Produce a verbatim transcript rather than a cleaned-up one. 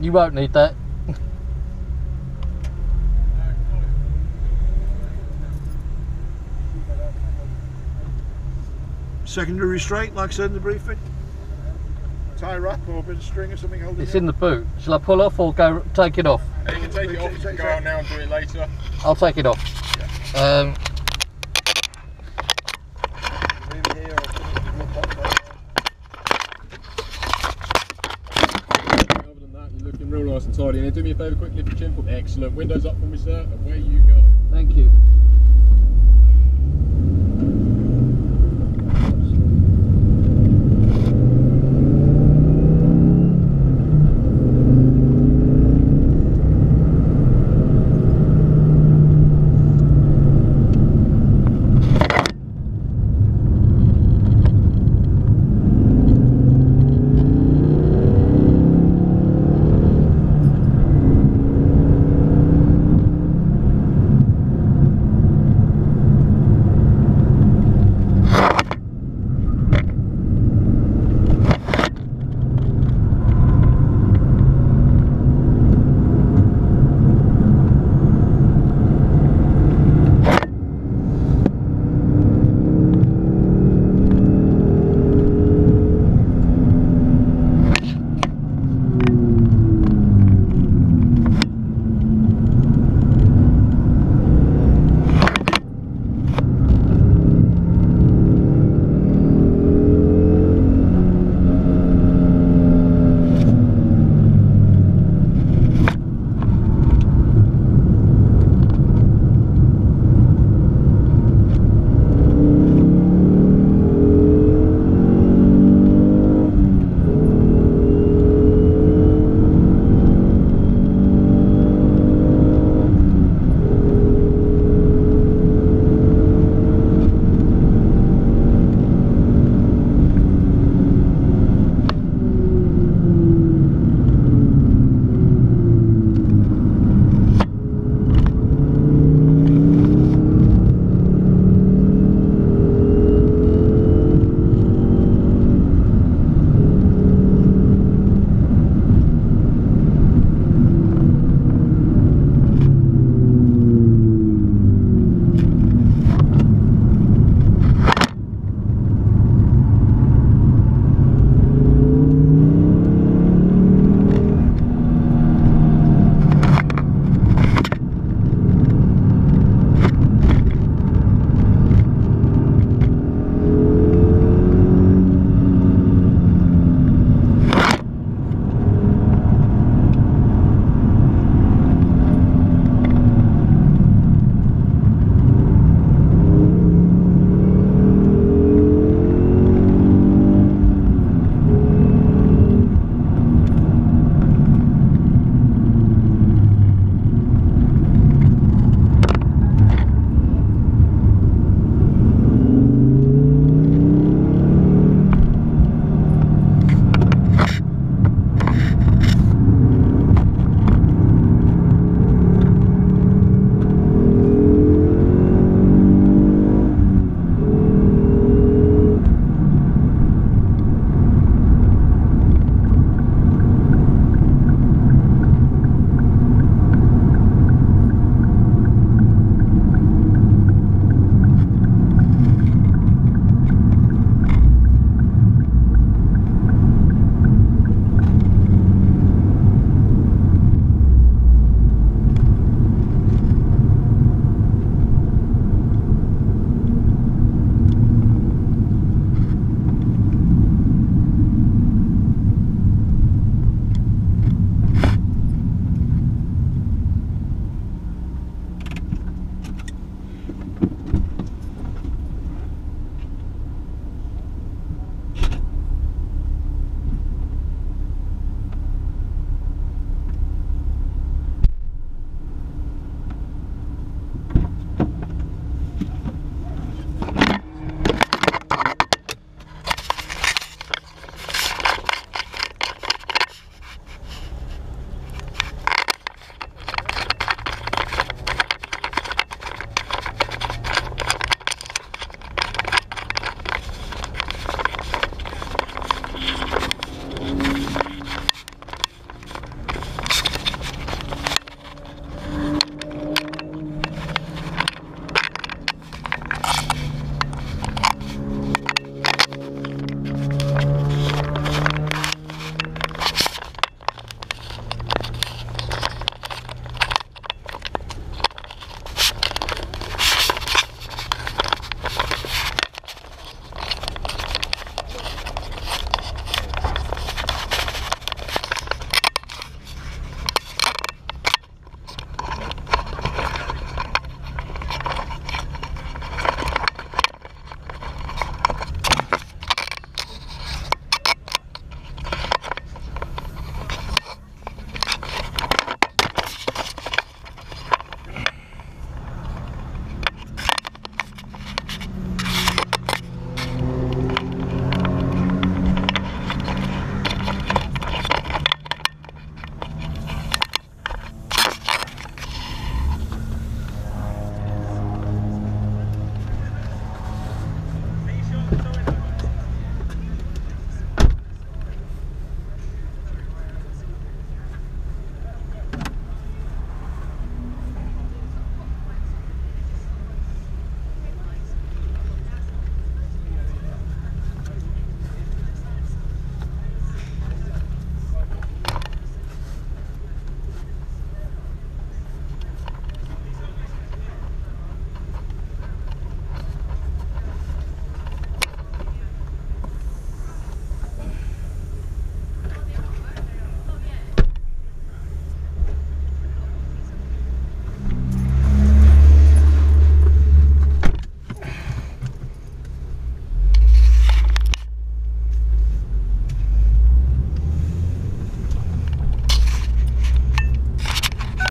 You won't need that. Secondary restraint, like I said in the briefing. Tie wrap or a bit of string or something holding It's it. in the boot. Shall I pull off or go take it off? You can take it off, you can go out now and do it later. I'll take it off. Yeah. Um, Leave it here or something, look up there. Other than that, you're looking real nice and tidy. And then do me a favour quickly, if you chin up. Excellent. Windows up for me, sir. Away you go. thank you.